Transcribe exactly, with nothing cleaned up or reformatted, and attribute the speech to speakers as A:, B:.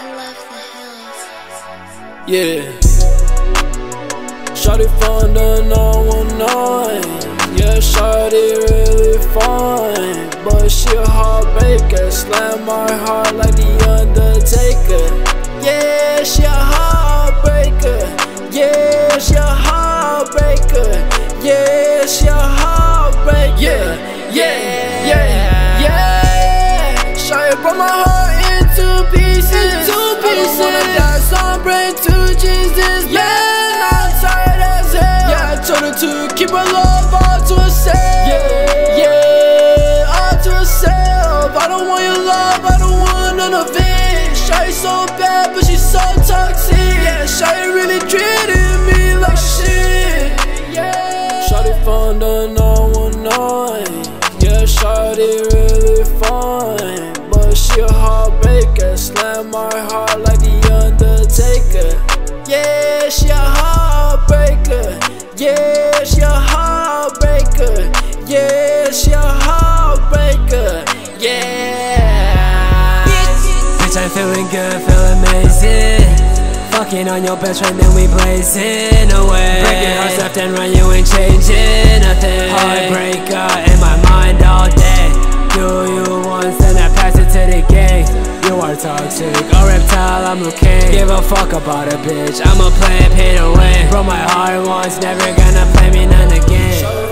A: Yeah. Shawty from the nine one nine. Yeah, shawty really fine, but she a heartbreaker. Slam my heart like the Undertaker. Yeah, she a heartbreaker. Yeah, she a heartbreaker. Yeah, she a heartbreaker. Yeah, yeah, yeah, yeah. Shawty broke my heart into pieces. Into pieces. I don't wanna die, so I'm praying to Jesus. Yeah, I'm tired as hell. Yeah, I told her to keep her love all to herself. Yeah, yeah, all to herself. I don't want your love, I don't want none of it. Shawty so bad, but she's so toxic. Yeah, Shawty really treated me like shit. Yeah, Shawty from the nine one nine. Yeah, Shawty really fine, but she a heartbreaker. Slam my heart like the Undertaker. Yeah, she a heartbreaker. Yeah, she a heartbreaker. Yeah, she a heartbreaker. Yeah.
B: Bitch, I'm feeling good, feel amazing. Fucking on your best friend, then we blazing away. Breaking hearts left and right, you ain't changing nothing. Heartbreaker in my mind all day. Do you once, then I pass it to the gang. You are toxic, a reptile, I'm okay. Give a fuck about a bitch, I'ma play it, pay to win. Broke my heart once, never gonna play me none again.